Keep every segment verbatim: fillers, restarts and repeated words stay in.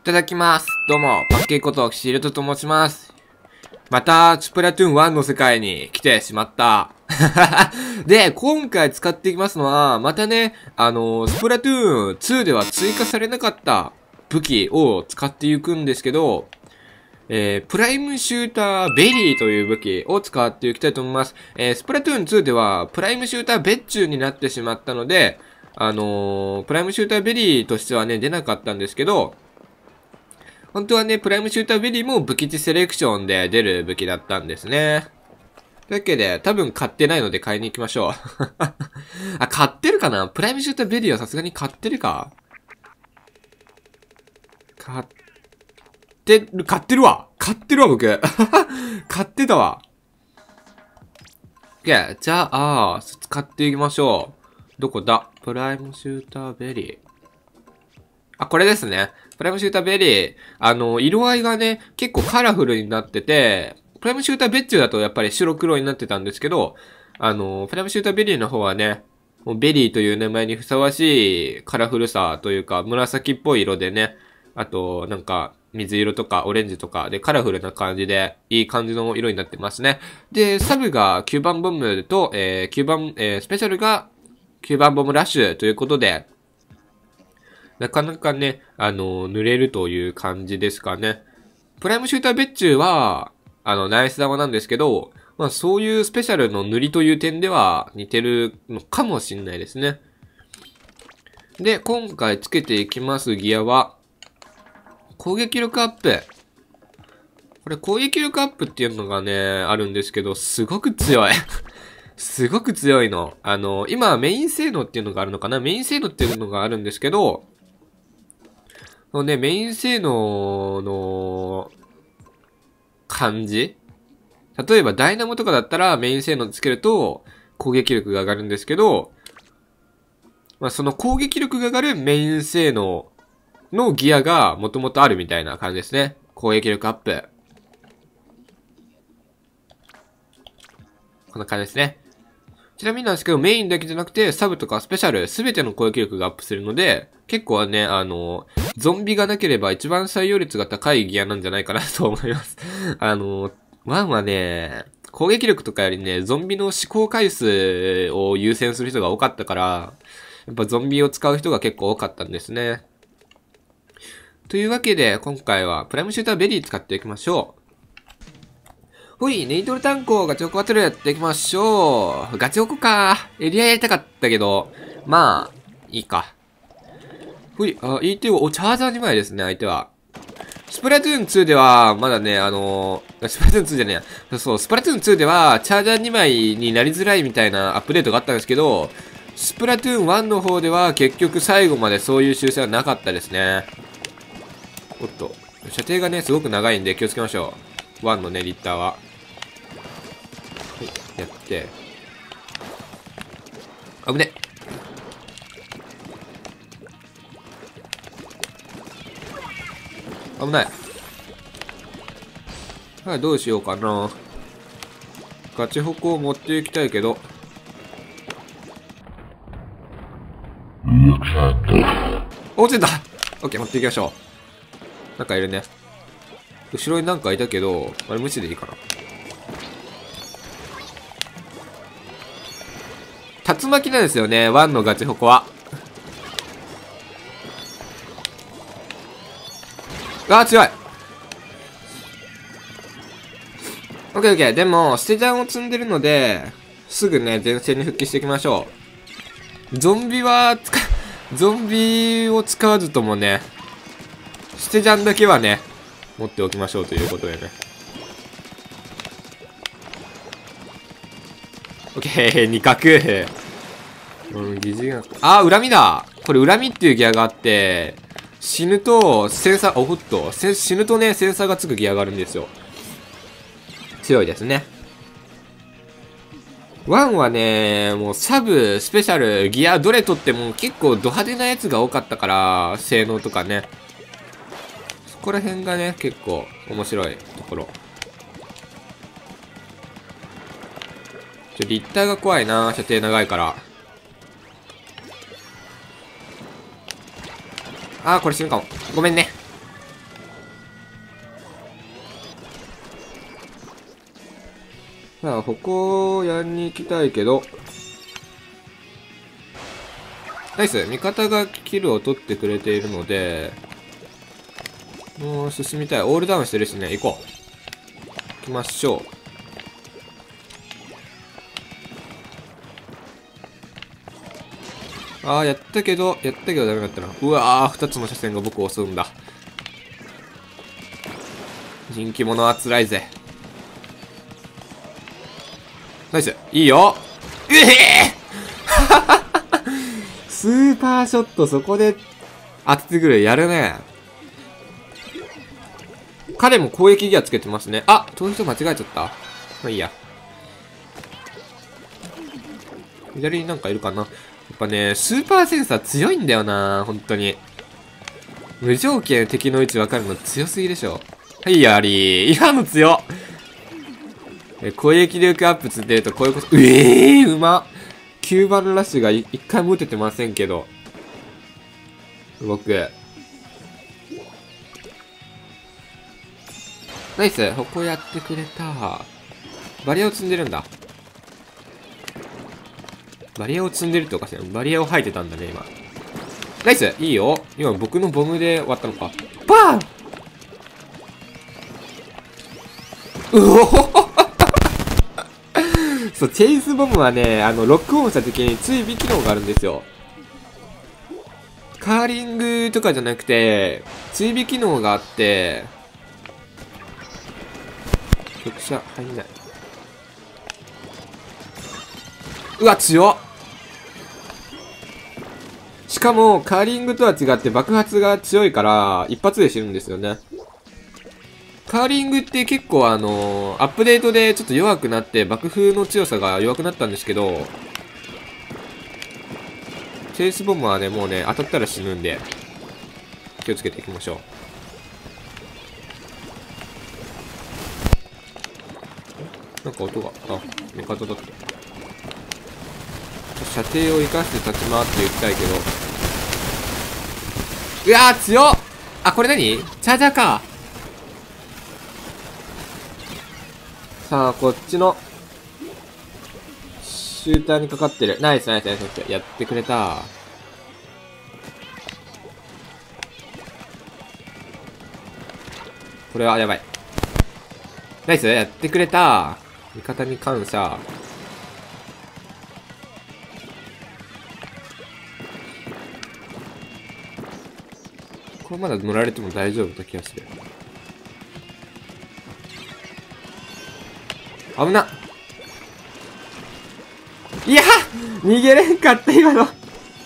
ただきます。どうも、パッケーことキシルトと申します。また、スプラトゥーンワンの世界に来てしまった。で、今回使っていきますのは、またね、あの、スプラトゥーンツーでは追加されなかった武器を使っていくんですけど、えー、プライムシューターベリーという武器を使っていきたいと思います。えー、スプラトゥーンツーでは、プライムシューター別注になってしまったので、あのー、プライムシューターベリーとしてはね、出なかったんですけど、本当はね、プライムシューターベリーも武器値セレクションで出る武器だったんですね。というわけで、多分買ってないので買いに行きましょう。あ、買ってるかな？プライムシューターベリーはさすがに買ってるか？買ってる、買ってるわ買ってるわ、僕買ってたわ。OK、じゃあ、使っていきましょう。どこだ？プライムシューターベリー。あ、これですね。プライムシューターベリー。あの、色合いがね、結構カラフルになってて、プライムシューター別注だとやっぱり白黒になってたんですけど、あの、プライムシューターベリーの方はね、もうベリーという名前にふさわしいカラフルさというか、紫っぽい色でね、あと、なんか、水色とかオレンジとかでカラフルな感じで、いい感じの色になってますね。で、サブがきゅうばんボムと、えー、きゅうばん、えー、スペシャルがきゅうばんボムラッシュということで、なかなかね、あの、塗れるという感じですかね。プライムシューター別注は、あの、ナイス玉なんですけど、まあそういうスペシャルの塗りという点では似てるのかもしれないですね。で、今回つけていきますギアは、攻撃力アップ。これ攻撃力アップっていうのがね、あるんですけど、すごく強い。すごく強いの。あの、今メイン性能っていうのがあるのかな？メイン性能っていうのがあるんですけど、そのね、メイン性能の感じ？例えばダイナモとかだったらメイン性能つけると攻撃力が上がるんですけど、まあその攻撃力が上がるメイン性能のギアがもともとあるみたいな感じですね。攻撃力アップ。こんな感じですね。ちなみになんですけど、メインだけじゃなくて、サブとかスペシャル、すべての攻撃力がアップするので、結構ね、あの、ゾンビがなければ一番採用率が高いギアなんじゃないかなと思います。あの、ワンはね、攻撃力とかよりね、ゾンビの思考回数を優先する人が多かったから、やっぱゾンビを使う人が結構多かったんですね。というわけで、今回はプライムシューターベリー使っていきましょう。ほい、ネイトル炭鉱ガチホコバトルやっていきましょう。ガチホコか。エリアやりたかったけど、まあ、いいか。ほい、あ、いい手を、お、チャージャーにまいですね、相手は。スプラトゥーンツーでは、まだね、あのー、スプラトゥーンツーじゃねえ。そう、スプラトゥーンツーでは、チャージャーにまいになりづらいみたいなアップデートがあったんですけど、スプラトゥーンワンの方では、結局最後までそういう修正はなかったですね。おっと、射程がね、すごく長いんで気をつけましょう。ワンのね、リッターは。やって。あぶね。危ない。はい、どうしようかな。ガチホコを持っていきたいけど。落ちた！オッケー、持っていきましょう。なんかいるね。後ろになんかいたけど、あれ無視でいいかな。竜巻なんですよね、ワンのガチホコは。あー、強い。オッケーオッケー。でも、捨て弾を積んでるので、すぐね、前線に復帰していきましょう。ゾンビは、使、ゾンビを使わずともね、捨て弾だけはね、持っておきましょうということでね。オッケー、二角。うん、疑似が、あー、恨みだ。これ恨みっていうギアがあって、死ぬと、センサー、おほっと、死ぬとね、センサーがつくギアがあるんですよ。強いですね。ワンはね、もうサブ、スペシャル、ギアどれ取っても結構ド派手なやつが多かったから、性能とかね。そこら辺がね、結構面白いところ。ちょ、リッターが怖いな、射程長いから。あー、これ死ぬかも。ごめんね。 さあ、矛をやりに行きたいけど。ナイス。味方がキルを取ってくれているので、もう進みたい。オールダウンしてるしね。行こう。行きましょう。ああ、やったけど、やったけどダメだったな。うわー、二つの車線が僕を襲うんだ。人気者は辛いぜ。ナイス。いいよ。ええースーパーショット、そこで当ててくる。やるね。彼も攻撃ギアつけてますね。あ、遠い人間違えちゃった。まあいいや。左になんかいるかな。やっぱね、スーパーセンサー強いんだよな。本当に。無条件敵の位置わかるの強すぎでしょ。はい、やりー。今の強っ。え、攻撃力アップつってるとこういうこと。ええー、うまっ。きゅうばんラッシュがいっかいも打ててませんけど。僕。ナイス。ここやってくれた。バリアを積んでるんだ。バリアを積んでるっておかしいな。バリアを吐いてたんだね、今。ナイス。いいよ。今僕のボムで終わったのか。バーンうおほそう、チェイスボムはね、あの、ロックオンした時に追尾機能があるんですよ。カーリングとかじゃなくて、追尾機能があって、直射入んない。うわ、強っ。しかも、カーリングとは違って爆発が強いから、一発で死ぬんですよね。カーリングって結構あのー、アップデートでちょっと弱くなって爆風の強さが弱くなったんですけど、チェイスボムはね、もうね、当たったら死ぬんで、気をつけていきましょう。なんか音が、あ、味方だった。射程を生かして立ち回っていきたいけど。うわー、強っ。あ、これ何？チャージャーか。さあ、こっちの、シューターにかかってる。ナイスナイスナイスナイス。やってくれた。これはやばい。ナイスやってくれた。味方に感謝。これまだ乗られても大丈夫な気がする。危な。いや逃げれんかった今の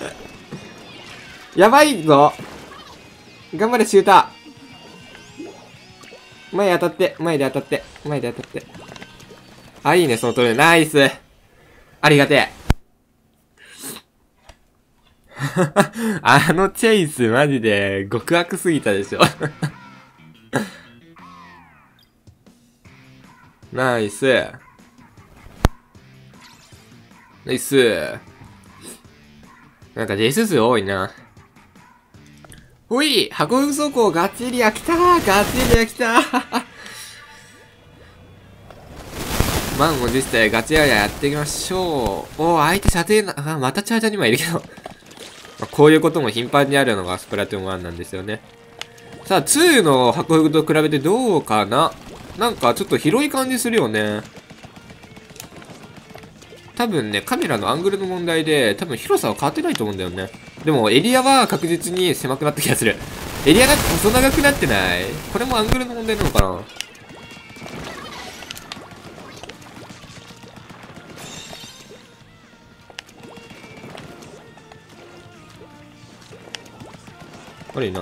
やばいぞ。頑張れシューター。前当たって前で当たって前で当たって。あ、いいねその通り。ナイス。ありがてえあのチェイスマジで極悪すぎたでしょナイス。ナイス。なんかデス数多いな。ほい箱風走行ガチエリア来たーガチエリア来たー満を持してガチエリアやっていきましょう。おー、相手射程な、あ、またチャージャーにもいるけどこういうことも頻繁にあるのがスプラトゥーンワンなんですよね。さあ、ツーの箱風と比べてどうかな。なんかちょっと広い感じするよね。多分ね、カメラのアングルの問題で、多分広さは変わってないと思うんだよね。でも、エリアは確実に狭くなった気がする。エリアが細長くなってない？これもアングルの問題なのかな？あれいない。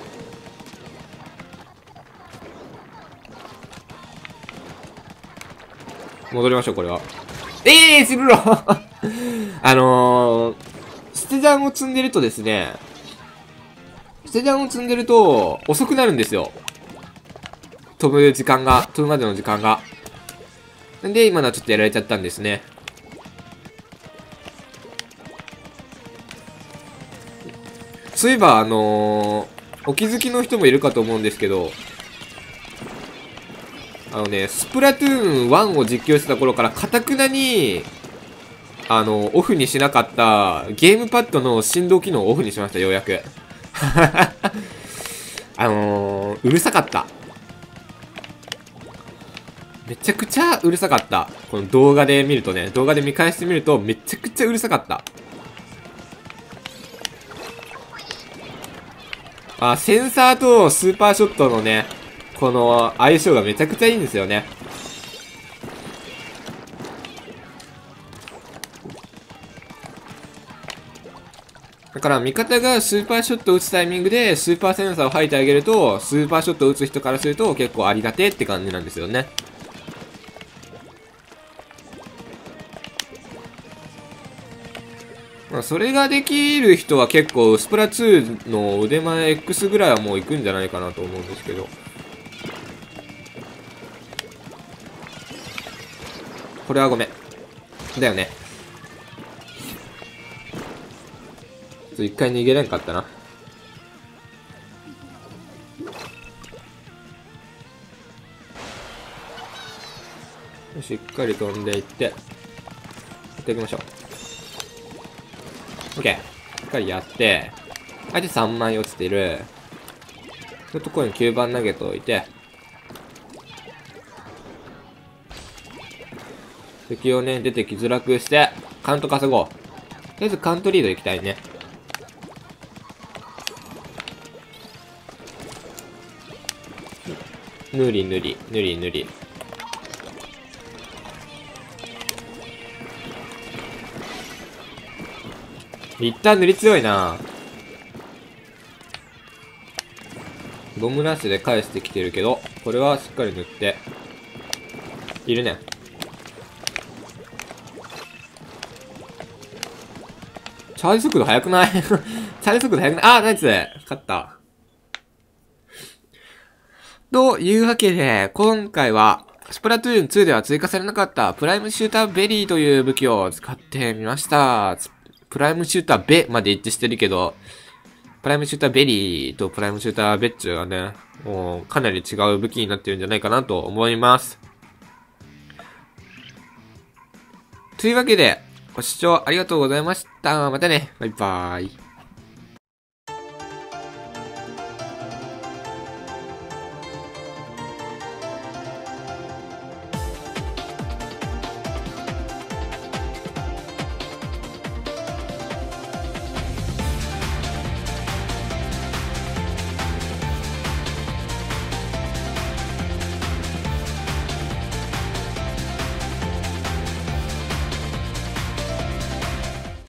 戻りましょう、これは。ええー、死ぬろあのー、捨て弾を積んでるとですね、捨て弾を積んでると、遅くなるんですよ。飛ぶ時間が、飛ぶまでの時間が。んで、今のはちょっとやられちゃったんですね。そういえば、あのー、お気づきの人もいるかと思うんですけど、 あのね、スプラトゥーンワンを実況してた頃から、かたくなに、あの、オフにしなかった、ゲームパッドの振動機能をオフにしました、ようやく。あのー、うるさかった。めちゃくちゃうるさかった。この動画で見るとね、動画で見返してみると、めちゃくちゃうるさかった。あ、センサーとスーパーショットのね、この相性がめちゃくちゃいいんですよね。だから味方がスーパーショットを打つタイミングでスーパーセンサーを吐いてあげると、スーパーショットを打つ人からすると結構ありがてえって感じなんですよね。まあそれができる人は結構スプラツーの腕前 X ぐらいはもういくんじゃないかなと思うんですけど。これはごめん。だよね。ちょっと一回逃げれんかったな。しっかり飛んでいって、やっていきましょう。オッケー。しっかりやって、相手さんまい落ちてる。そういうところにきゅうばん投げておいて、敵をね、出てきづらくして、カウント稼ごう。とりあえずカウントリード行きたいね。ぬりぬり、ぬりぬり。一旦塗り強いな。ボムラッシュで返してきてるけど、これはしっかり塗って。いるね。チャージ速度速くないチャージ速度速くないあー、ナイス勝った。というわけで、今回は、スプラトゥーンツーでは追加されなかったプライムシューターベリーという武器を使ってみました。プライムシューターベまで一致してるけど、プライムシューターベリーとプライムシューターベッチュがね、もうかなり違う武器になってるんじゃないかなと思います。というわけで、ご視聴ありがとうございました。またね。バイバーイ。